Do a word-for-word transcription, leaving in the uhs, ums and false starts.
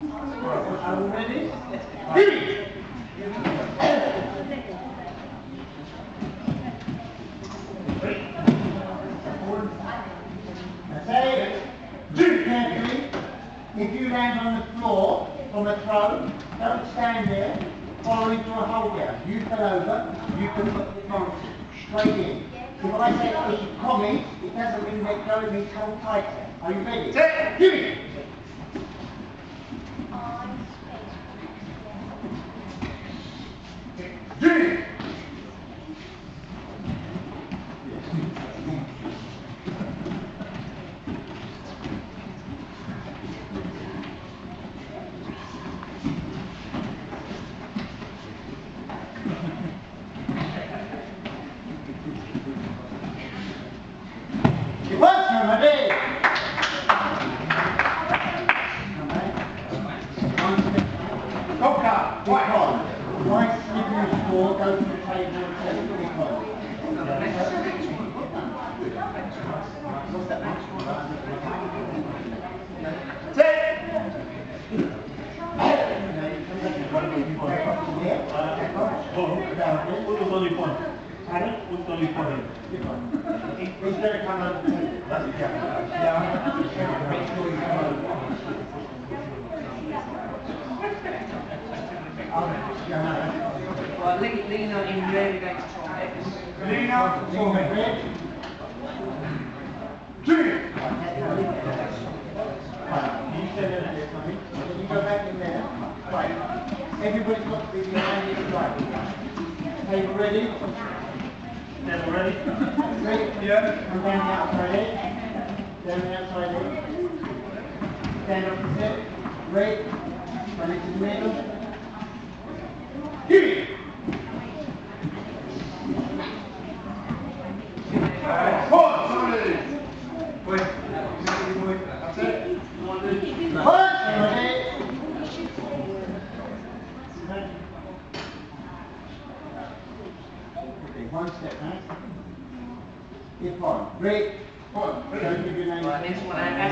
Are we ready? Three. Say, do carefully. If you land on the floor from a throw, don't stand there, follow into a hole there. You fell over, you can put the front straight in. So when I say if you comment, it doesn't mean let go, it means hold tighter. Are you ready? Say, give me. Do it. It works, remedy. Go car, white on. Nice slippery floor, go to the table and take the big one. What was only point? Pardon? What's only point? He's going to come over the table. That's the camera. Yeah. Make sure you come over. Well, Lena is really going to try it. Lena, form it red. Two. Right, you stand in there, mate. Then you go back in there. Right. Everybody's got to be behind you. Right. Table ready? Stand ready? Ready? Yeah. Come down the outside edge. Down the outside edge. Stand up the set. Red. Run into the middle. Give it! Pause! Somebody! Wait. That's it. Pause! Everybody! Okay, one step back. Hip on. Break. One. Don't give your name. Right, next one.